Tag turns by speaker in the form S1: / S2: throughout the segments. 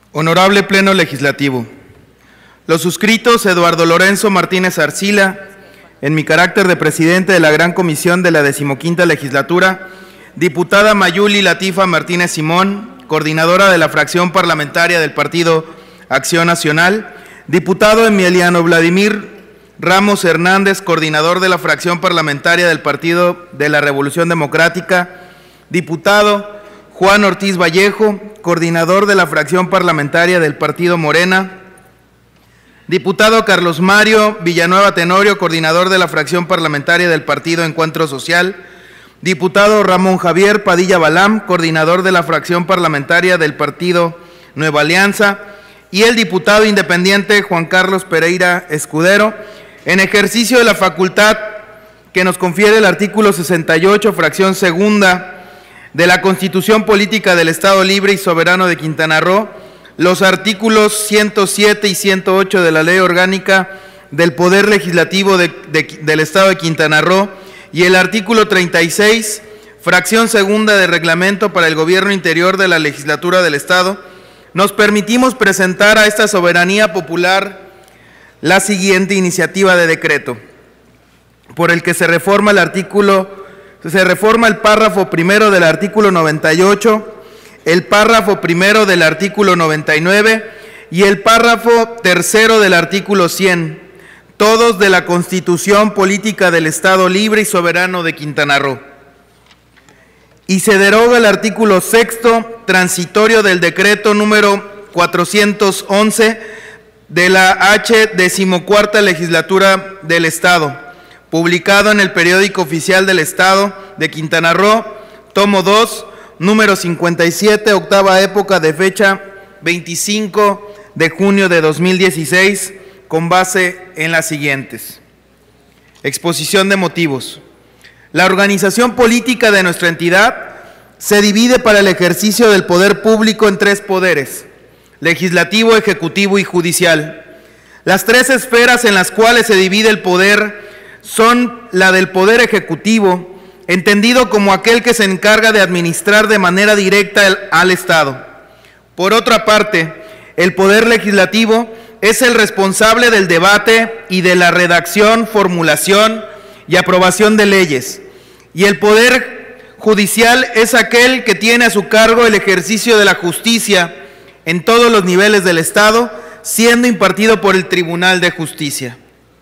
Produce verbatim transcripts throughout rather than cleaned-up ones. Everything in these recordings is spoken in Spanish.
S1: Honorable Pleno Legislativo, los suscritos Eduardo Lorenzo Martínez Arcila, en mi carácter de presidente de la Gran Comisión de la Decimoquinta Legislatura, diputada Mayuli Latifa Martínez Simón, coordinadora de la fracción parlamentaria del Partido Acción Nacional, diputado Emiliano Vladimir Ramos Hernández, coordinador de la fracción parlamentaria del Partido de la Revolución Democrática, diputado Juan Ortiz Vallejo, coordinador de la fracción parlamentaria del Partido Morena, diputado Carlos Mario Villanueva Tenorio, coordinador de la fracción parlamentaria del Partido Encuentro Social, diputado Ramón Javier Padilla Balam, coordinador de la fracción parlamentaria del Partido Nueva Alianza, y el diputado independiente Juan Carlos Pereira Escudero, en ejercicio de la facultad que nos confiere el artículo sesenta y ocho, fracción segunda, de la Constitución Política del Estado Libre y Soberano de Quintana Roo, los artículos ciento siete y ciento ocho de la Ley Orgánica del Poder Legislativo de, de, del Estado de Quintana Roo y el artículo treinta y seis, fracción segunda de Reglamento para el Gobierno Interior de la Legislatura del Estado, nos permitimos presentar a esta soberanía popular la siguiente iniciativa de decreto, por el que se reforma el artículo Se reforma el párrafo primero del artículo noventa y ocho, el párrafo primero del artículo noventa y nueve y el párrafo tercero del artículo cien, todos de la Constitución Política del Estado Libre y Soberano de Quintana Roo. Y se deroga el artículo sexto transitorio del decreto número cuatrocientos once de la H decimocuarta legislatura del Estado, publicado en el Periódico Oficial del Estado de Quintana Roo, tomo dos, número cincuenta y siete, octava época, de fecha veinticinco de junio de dos mil dieciséis, con base en las siguientes. Exposición de motivos. La organización política de nuestra entidad se divide para el ejercicio del poder público en tres poderes: legislativo, ejecutivo y judicial. Las tres esferas en las cuales se divide el poder son la del Poder Ejecutivo, entendido como aquel que se encarga de administrar de manera directa el, al Estado. Por otra parte, el Poder Legislativo es el responsable del debate y de la redacción, formulación y aprobación de leyes. Y el Poder Judicial es aquel que tiene a su cargo el ejercicio de la justicia en todos los niveles del Estado, siendo impartido por el Tribunal de Justicia.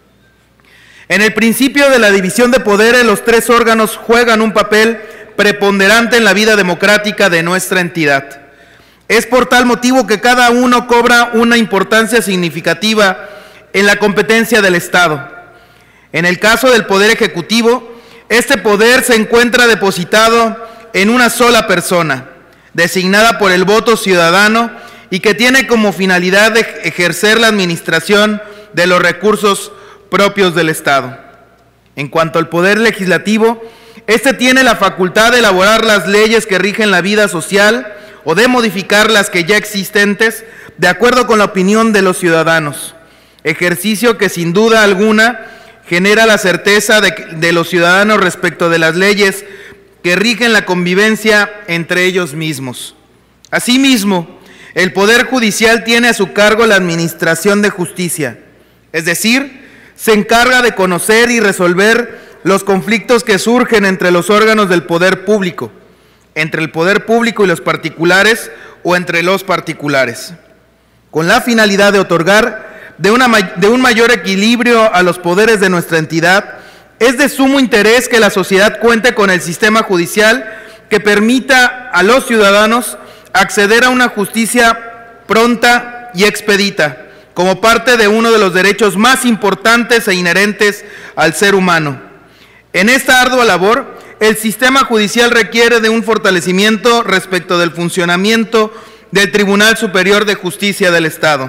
S1: En el principio de la división de poderes, los tres órganos juegan un papel preponderante en la vida democrática de nuestra entidad. Es por tal motivo que cada uno cobra una importancia significativa en la competencia del Estado. En el caso del Poder Ejecutivo, este poder se encuentra depositado en una sola persona, designada por el voto ciudadano y que tiene como finalidad de ejercer la administración de los recursos propios del Estado. En cuanto al Poder Legislativo, este tiene la facultad de elaborar las leyes que rigen la vida social o de modificar las que ya existentes de acuerdo con la opinión de los ciudadanos, ejercicio que sin duda alguna genera la certeza de, de los ciudadanos respecto de las leyes que rigen la convivencia entre ellos mismos. Asimismo, el Poder Judicial tiene a su cargo la administración de justicia, es decir, se encarga de conocer y resolver los conflictos que surgen entre los órganos del poder público, entre el poder público y los particulares o entre los particulares, con la finalidad de otorgar de, una, de un mayor equilibrio a los poderes de nuestra entidad. Es de sumo interés que la sociedad cuente con el sistema judicial que permita a los ciudadanos acceder a una justicia pronta y expedita, como parte de uno de los derechos más importantes e inherentes al ser humano. En esta ardua labor, el sistema judicial requiere de un fortalecimiento respecto del funcionamiento del Tribunal Superior de Justicia del Estado,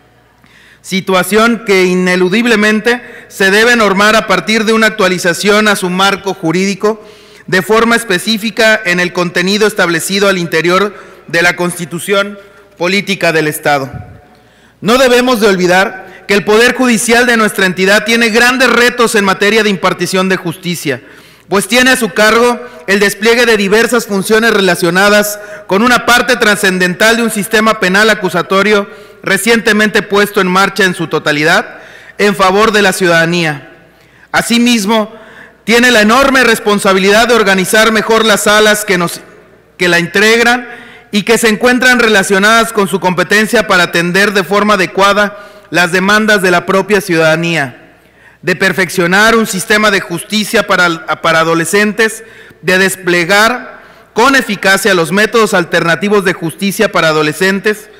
S1: situación que ineludiblemente se debe normar a partir de una actualización a su marco jurídico de forma específica en el contenido establecido al interior de la Constitución Política del Estado. No debemos de olvidar que el Poder Judicial de nuestra entidad tiene grandes retos en materia de impartición de justicia, pues tiene a su cargo el despliegue de diversas funciones relacionadas con una parte trascendental de un sistema penal acusatorio recientemente puesto en marcha en su totalidad en favor de la ciudadanía. Asimismo, tiene la enorme responsabilidad de organizar mejor las salas que, nos, que la integran y que se encuentran relacionadas con su competencia para atender de forma adecuada las demandas de la propia ciudadanía, de perfeccionar un sistema de justicia para, para adolescentes, de desplegar con eficacia los métodos alternativos de justicia para adolescentes,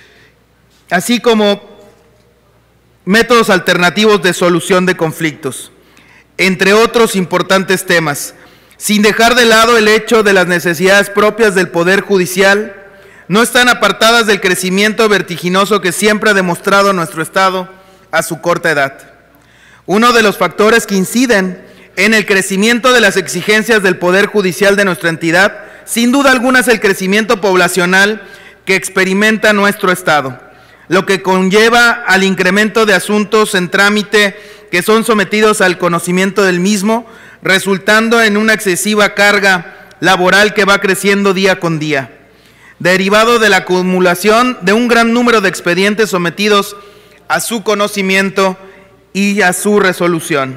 S1: así como métodos alternativos de solución de conflictos, entre otros importantes temas, sin dejar de lado el hecho de las necesidades propias del Poder Judicial, no están apartadas del crecimiento vertiginoso que siempre ha demostrado nuestro Estado a su corta edad. Uno de los factores que inciden en el crecimiento de las exigencias del Poder Judicial de nuestra entidad, sin duda alguna, es el crecimiento poblacional que experimenta nuestro Estado, lo que conlleva al incremento de asuntos en trámite que son sometidos al conocimiento del mismo, resultando en una excesiva carga laboral que va creciendo día con día, derivado de la acumulación de un gran número de expedientes sometidos a su conocimiento y a su resolución.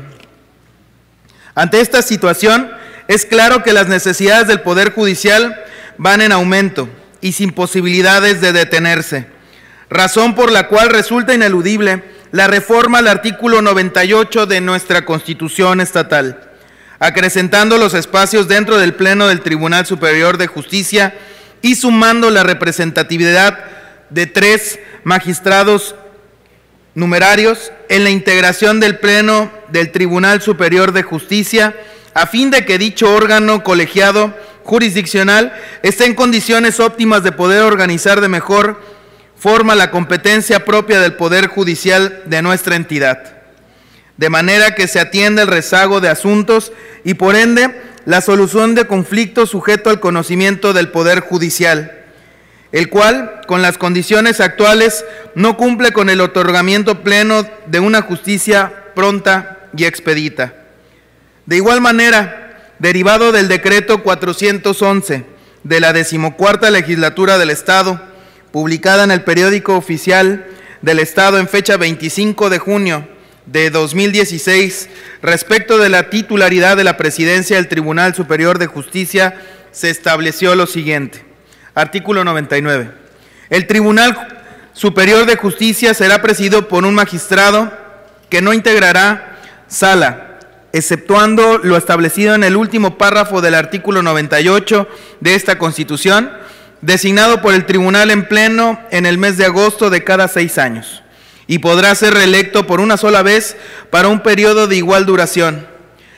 S1: Ante esta situación, es claro que las necesidades del Poder Judicial van en aumento y sin posibilidades de detenerse, razón por la cual resulta ineludible la reforma al artículo noventa y ocho de nuestra Constitución estatal, acrecentando los espacios dentro del Pleno del Tribunal Superior de Justicia y sumando la representatividad de tres magistrados numerarios en la integración del Pleno del Tribunal Superior de Justicia, a fin de que dicho órgano colegiado jurisdiccional esté en condiciones óptimas de poder organizar de mejor forma la competencia propia del Poder Judicial de nuestra entidad, de manera que se atienda el rezago de asuntos y, por ende, la solución de conflictos sujeto al conocimiento del Poder Judicial, el cual, con las condiciones actuales, no cumple con el otorgamiento pleno de una justicia pronta y expedita. De igual manera, derivado del decreto cuatrocientos once de la decimocuarta legislatura del Estado, publicada en el periódico oficial del Estado en fecha veinticinco de junio de dos mil dieciséis, respecto de la titularidad de la presidencia del Tribunal Superior de Justicia, se estableció lo siguiente. Artículo noventa y nueve. El Tribunal Superior de Justicia será presidido por un magistrado que no integrará sala, exceptuando lo establecido en el último párrafo del artículo noventa y ocho de esta Constitución, designado por el Tribunal en pleno en el mes de agosto de cada seis años, y podrá ser reelecto por una sola vez para un periodo de igual duración.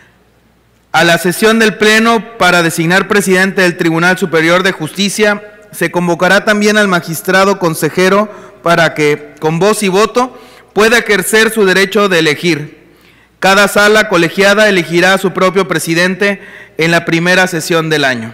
S1: A la sesión del Pleno para designar presidente del Tribunal Superior de Justicia se convocará también al magistrado consejero para que, con voz y voto, pueda ejercer su derecho de elegir. Cada sala colegiada elegirá a su propio presidente en la primera sesión del año.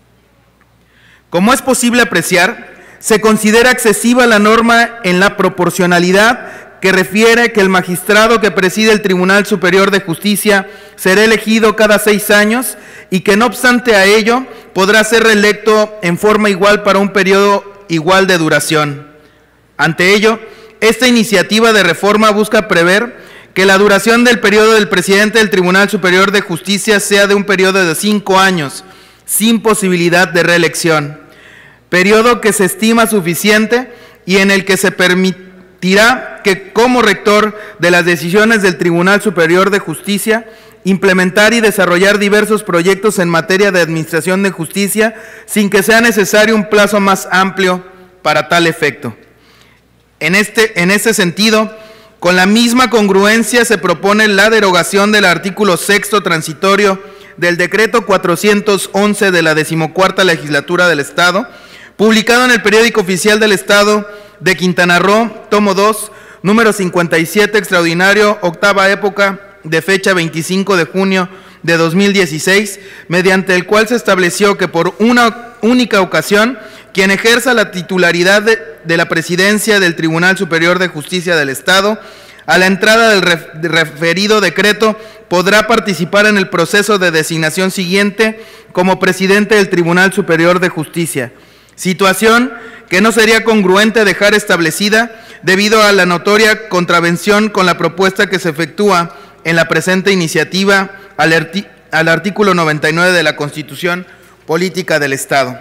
S1: Como es posible apreciar, se considera excesiva la norma en la proporcionalidad que refiere que el magistrado que preside el Tribunal Superior de Justicia será elegido cada seis años y que, no obstante a ello, podrá ser reelecto en forma igual para un periodo igual de duración. Ante ello, esta iniciativa de reforma busca prever que la duración del periodo del presidente del Tribunal Superior de Justicia sea de un periodo de cinco años, sin posibilidad de reelección, periodo que se estima suficiente y en el que se permitirá que, como rector de las decisiones del Tribunal Superior de Justicia, implementar y desarrollar diversos proyectos en materia de administración de justicia sin que sea necesario un plazo más amplio para tal efecto. En este, en este sentido, con la misma congruencia se propone la derogación del artículo sexto transitorio del decreto cuatrocientos once de la decimocuarta legislatura del Estado, publicado en el periódico oficial del Estado de Quintana Roo, tomo dos, número cincuenta y siete, extraordinario, octava época, de fecha veinticinco de junio de dos mil dieciséis, mediante el cual se estableció que por una única ocasión, quien ejerza la titularidad de, de la presidencia del Tribunal Superior de Justicia del Estado a la entrada del referido decreto, podrá participar en el proceso de designación siguiente como presidente del Tribunal Superior de Justicia, situación que no sería congruente dejar establecida debido a la notoria contravención con la propuesta que se efectúa en la presente iniciativa al, arti al artículo noventa y nueve de la Constitución Política del Estado.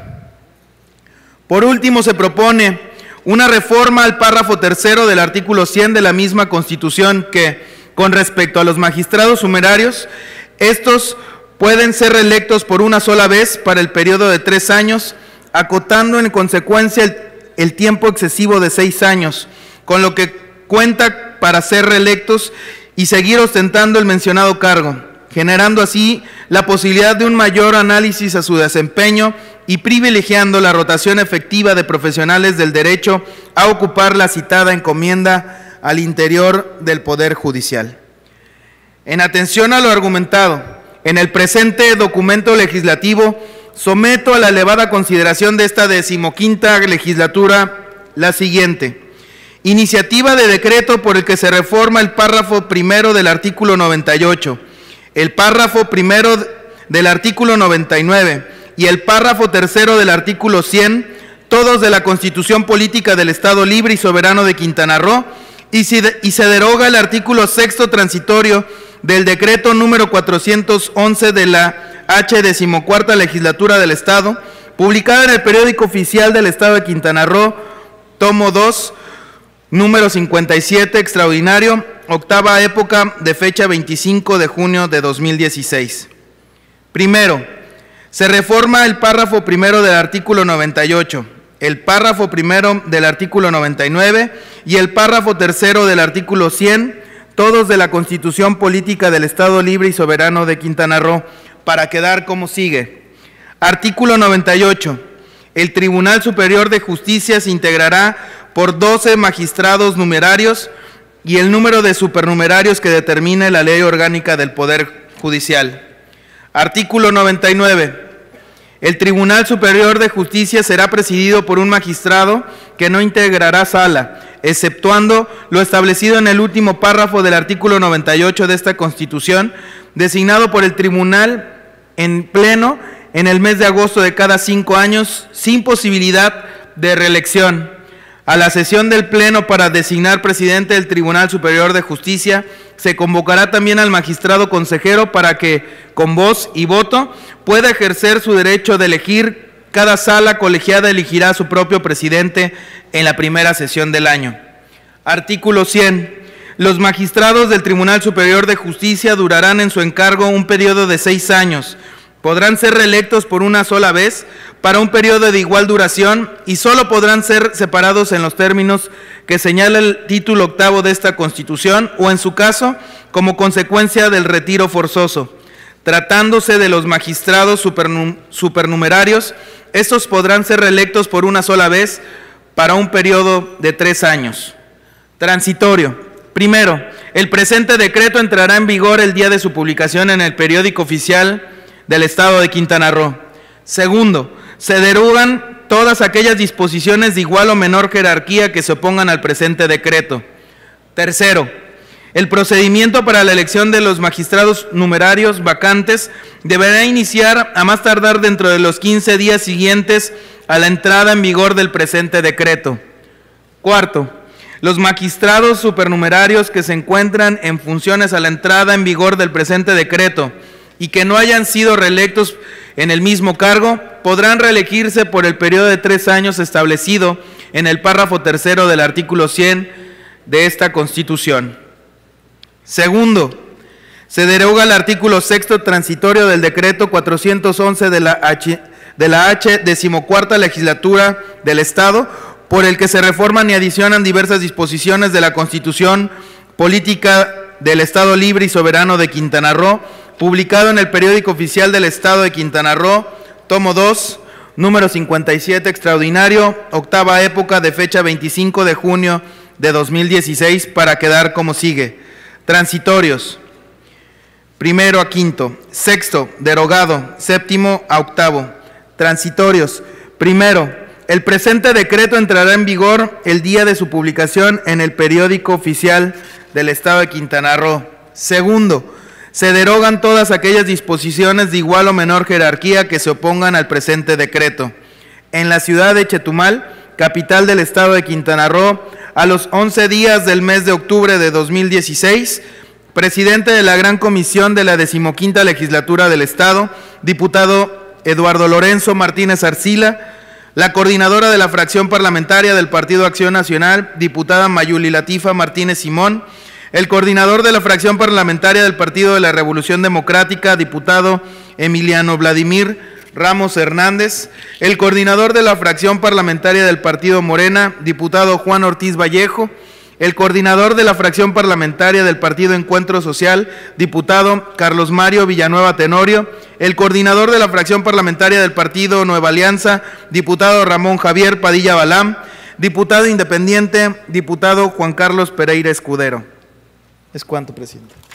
S1: Por último, se propone una reforma al párrafo tercero del artículo cien de la misma Constitución que, con respecto a los magistrados sumerarios, estos pueden ser reelectos por una sola vez para el periodo de tres años, acotando en consecuencia el, el tiempo excesivo de seis años, con lo que cuenta para ser reelectos y seguir ostentando el mencionado cargo, generando así la posibilidad de un mayor análisis a su desempeño y privilegiando la rotación efectiva de profesionales del derecho a ocupar la citada encomienda al interior del Poder Judicial. En atención a lo argumentado, en el presente documento legislativo, someto a la elevada consideración de esta decimoquinta legislatura la siguiente: iniciativa de decreto por el que se reforma el párrafo primero del artículo noventa y ocho, el párrafo primero del artículo noventa y nueve y el párrafo tercero del artículo cien, todos de la Constitución Política del Estado Libre y Soberano de Quintana Roo, y se deroga el artículo sexto transitorio del decreto número cuatrocientos once de la H decimocuarta legislatura del Estado, publicada en el periódico oficial del Estado de Quintana Roo, tomo dos, número cincuenta y siete, extraordinario, octava época, de fecha veinticinco de junio de dos mil dieciséis. Primero, se reforma el párrafo primero del artículo noventa y ocho, el párrafo primero del artículo noventa y nueve y el párrafo tercero del artículo cien, todos de la Constitución Política del Estado Libre y Soberano de Quintana Roo, para quedar como sigue. Artículo noventa y ocho. El Tribunal Superior de Justicia se integrará por doce magistrados numerarios y el número de supernumerarios que determine la Ley Orgánica del Poder Judicial. Artículo noventa y nueve. El Tribunal Superior de Justicia será presidido por un magistrado que no integrará sala, exceptuando lo establecido en el último párrafo del artículo noventa y ocho de esta Constitución, designado por el Tribunal en pleno en el mes de agosto de cada cinco años, sin posibilidad de reelección. A la sesión del Pleno para designar presidente del Tribunal Superior de Justicia se convocará también al magistrado consejero para que, con voz y voto, pueda ejercer su derecho de elegir. Cada sala colegiada elegirá a su propio presidente en la primera sesión del año. Artículo cien. Los magistrados del Tribunal Superior de Justicia durarán en su encargo un periodo de seis años. Podrán ser reelectos por una sola vez para un periodo de igual duración y solo podrán ser separados en los términos que señala el título octavo de esta Constitución o, en su caso, como consecuencia del retiro forzoso. Tratándose de los magistrados supernum- supernumerarios, estos podrán ser reelectos por una sola vez para un periodo de tres años. Transitorio. Primero, el presente decreto entrará en vigor el día de su publicación en el periódico oficial del Estado de Quintana Roo. Segundo, se derogan todas aquellas disposiciones de igual o menor jerarquía que se opongan al presente decreto. Tercero, el procedimiento para la elección de los magistrados numerarios vacantes deberá iniciar a más tardar dentro de los quince días siguientes a la entrada en vigor del presente decreto. Cuarto, los magistrados supernumerarios que se encuentran en funciones a la entrada en vigor del presente decreto y que no hayan sido reelectos en el mismo cargo, podrán reelegirse por el periodo de tres años establecido en el párrafo tercero del artículo cien de esta Constitución. Segundo, se deroga el artículo sexto transitorio del decreto cuatrocientos once de la H, de la H decimocuarta legislatura del Estado, por el que se reforman y adicionan diversas disposiciones de la Constitución Política del Estado Libre y Soberano de Quintana Roo, publicado en el periódico oficial del Estado de Quintana Roo, tomo dos, número cincuenta y siete, extraordinario, octava época, de fecha veinticinco de junio de dos mil dieciséis, para quedar como sigue. Transitorios. Primero a quinto. Sexto, derogado. Séptimo a octavo. Transitorios. Primero, el presente decreto entrará en vigor el día de su publicación en el periódico oficial del Estado de Quintana Roo. Segundo, se derogan todas aquellas disposiciones de igual o menor jerarquía que se opongan al presente decreto. En la ciudad de Chetumal, capital del Estado de Quintana Roo, a los once días del mes de octubre de dos mil dieciséis, presidente de la Gran Comisión de la decimoquinta Legislatura del Estado, diputado Eduardo Lorenzo Martínez Arcila, la coordinadora de la fracción parlamentaria del Partido Acción Nacional, diputada Mayuli Latifa Martínez Simón, el coordinador de la fracción parlamentaria del Partido de la Revolución Democrática, diputado Emiliano Vladimir Ramos Hernández, el coordinador de la fracción parlamentaria del Partido Morena, diputado Juan Ortiz Vallejo, el coordinador de la fracción parlamentaria del Partido Encuentro Social, diputado Carlos Mario Villanueva Tenorio, el coordinador de la fracción parlamentaria del Partido Nueva Alianza, diputado Ramón Javier Padilla Balam, diputado independiente, diputado Juan Carlos Pereira Escudero. ¿Es cuánto, presidente?